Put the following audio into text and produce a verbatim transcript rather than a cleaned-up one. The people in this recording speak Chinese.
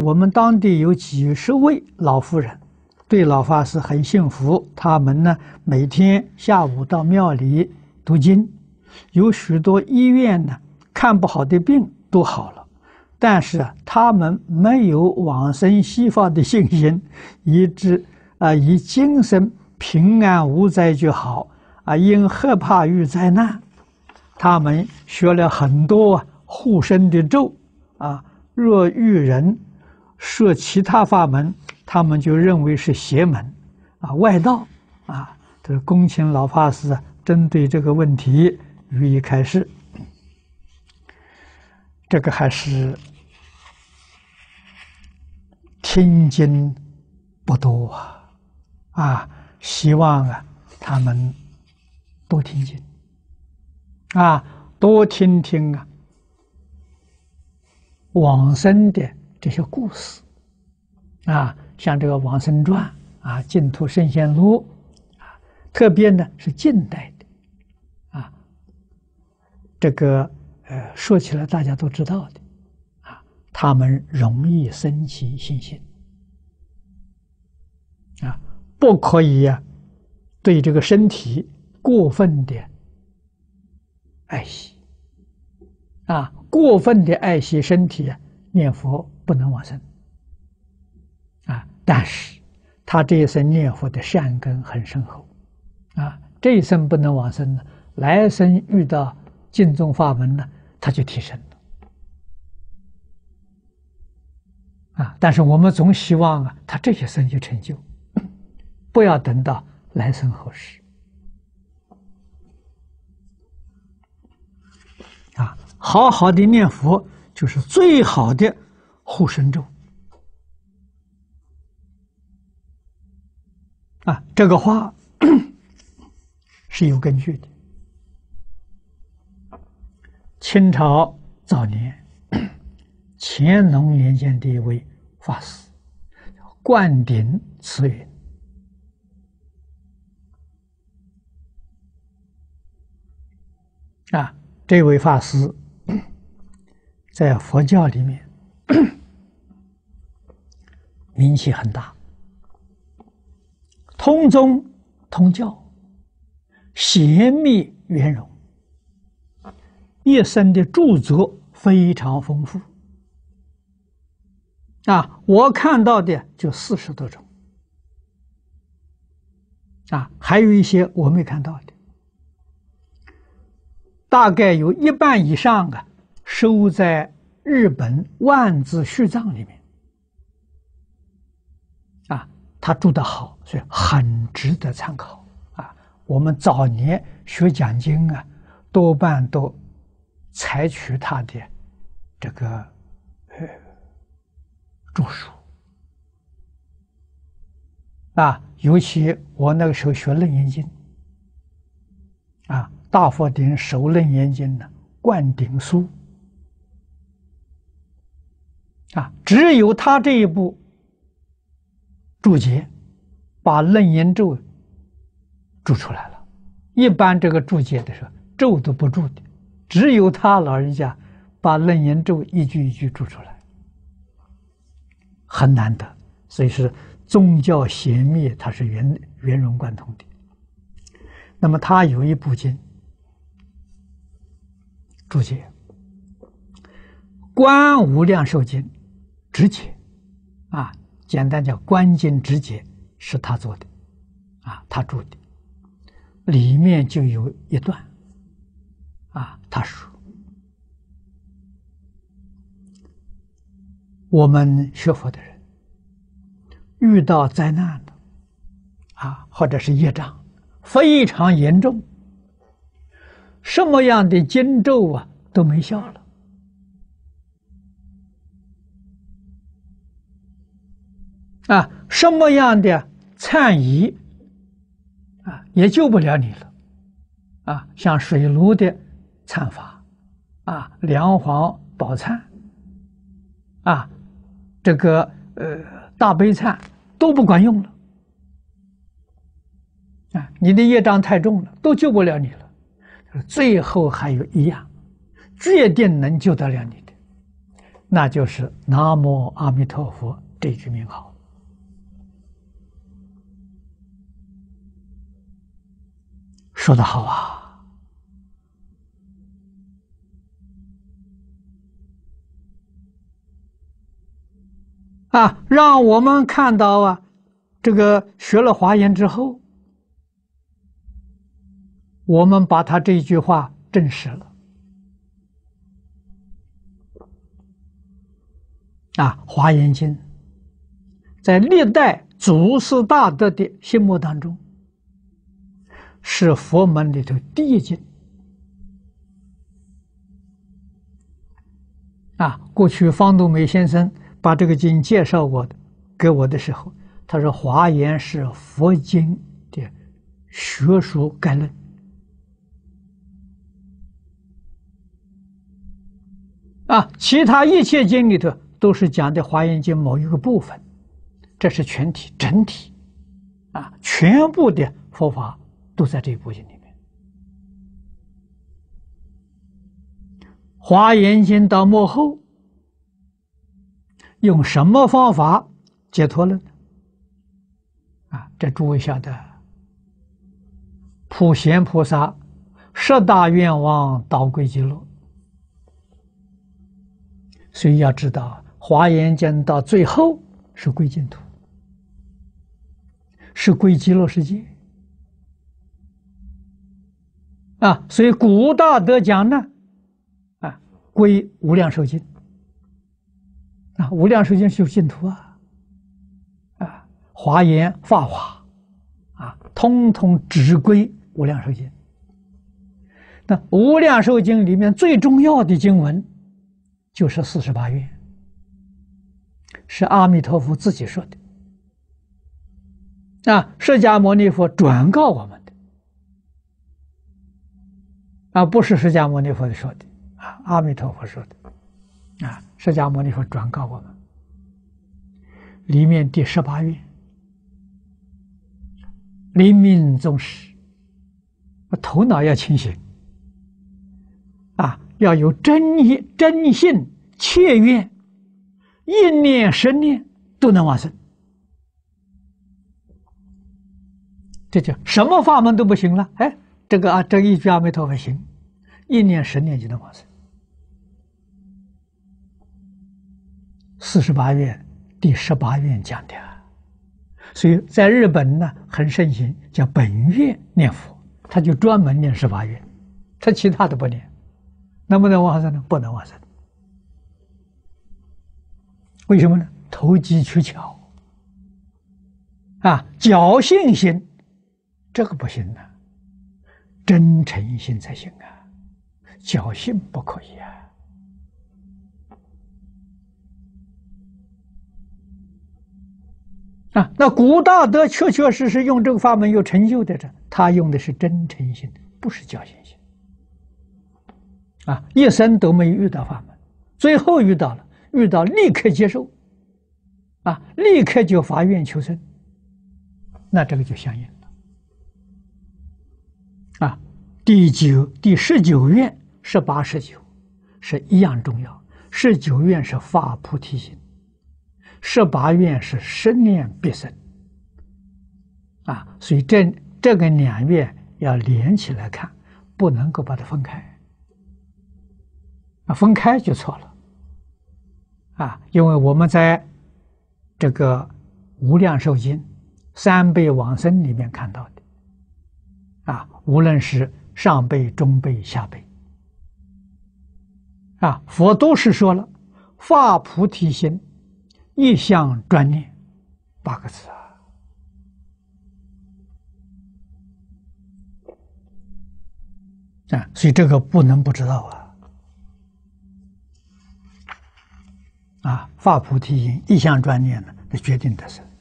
我们当地有几十位老妇人，对老法师很信服。他们呢，每天下午到庙里读经，有许多医院呢看不好的病都好了。但是他们没有往生西方的信心，以致啊、呃、以精神平安无灾就好啊，因害怕遇灾难，他们学了很多护身的咒啊，若遇人设其他法门，他们就认为是邪门啊、外道啊。这是恭请老法师啊，针对这个问题予以开示。这个还是听经不多啊，啊，希望啊他们多听经啊，多听听啊往生的这些故事啊，像这个《往生传》啊，《净土圣贤录》啊，特别呢是近代的啊，这个呃说起来大家都知道的啊，他们容易生起信心啊，不可以呀、啊、对这个身体过分的爱惜啊，过分的爱惜身体啊，念佛不能往生啊。但是他这一生念佛的善根很深厚啊，这一生不能往生呢，来生遇到净宗法门呢，他就提升了啊。但是我们总希望啊，他这一生就成就，不要等到来生后世啊。好好的念佛就是最好的护身咒啊，这个话是有根据的。清朝早年乾隆年间的一位法师灌顶慈云啊，这位法师在佛教里面名气很大，通宗通教，贤密圆融，一生的著作非常丰富啊，我看到的就四十多种啊，还有一些我没看到的，大概有一半以上啊收在日本万字序藏里面啊，他注得好，所以很值得参考啊。我们早年学讲经啊，多半都采取他的这个呃著述啊，尤其我那个时候学楞严经啊，大佛顶首楞严经呢，灌顶书啊，只有他这一部注解把楞严咒注出来了。一般这个注解的时候咒都不注的，只有他老人家把楞严咒一句一句注出来，很难得。所以是宗教贤密，它是圆圆融贯通的。那么他有一部经注解《观无量寿经》直解啊，简单叫观经直解，是他做的啊，他注的，里面就有一段啊，他说我们学佛的人遇到灾难的啊，或者是业障非常严重，什么样的经咒啊都没效了啊，什么样的忏仪啊也救不了你了啊，像水炉的忏法啊，梁皇宝忏啊，这个呃大悲忏都不管用了啊，你的业障太重了，都救不了你了。最后还有一样决定能救得了你的， 那就是南无阿弥陀佛这句名号。说得好啊！啊，让我们看到啊，这个学了华严之后，我们把他这句话证实了。啊，《华严经》在历代祖师大德的心目当中，是佛门里头第一经。啊，过去方东梅先生把这个经介绍过的给我的时候，他说《华严》是佛经的学术概论。啊，其他一切经里头都是讲的《华严经》某一个部分，这是全体整体，啊，全部的佛法都在这部经里面。《华严经》到末后，用什么方法解脱了呢？啊，这诸位晓得，普贤菩萨十大愿望导归极乐。所以要知道，《华严经》到最后是归净土，是归极乐世界。啊，所以古大德讲呢，啊，归无量寿经。啊，无量寿经是净土啊，啊，华严、法华，啊，通通只归无量寿经。那无量寿经里面最重要的经文，就是四十八愿，是阿弥陀佛自己说的，啊，释迦牟尼佛转告我们的，啊，不是释迦牟尼佛说的，啊，阿弥陀佛说的，啊，释迦牟尼佛转告我们，里面第十八愿，临命终时，头脑要清醒，啊，要有真意、真信、切愿，一念、十念都能往生。这就什么法门都不行了，哎，这个啊，这一句阿弥陀佛行，一念、十念就能往生。四十八愿，第十八愿讲的，所以在日本呢很盛行，叫本愿念佛，他就专门念十八愿，他其他的不念。能不能往生呢？不能往生。为什么呢？投机取巧啊，侥幸心，这个不行啊，真诚心才行啊，侥幸不可以啊。啊，那古大德确确实实用这个法门有成就的，这他用的是真诚心，不是侥幸心。啊，一生都没有遇到法门，最后遇到了，遇到立刻接受，啊，立刻就发愿求生，那这个就相应了。啊，第九、第十九愿、十八、十九是一样重要，十九愿是发菩提心，十八愿是十念必生。啊，所以这这个两愿要连起来看，不能够把它分开。啊，分开就错了，啊，因为我们在这个《无量寿经》三辈往生里面看到的，啊，无论是上辈、中辈、下辈，啊，佛都是说了发菩提心，一向专念八个字啊，啊，所以这个不能不知道啊。啊，发菩提心，一向专念呢，那决定得生。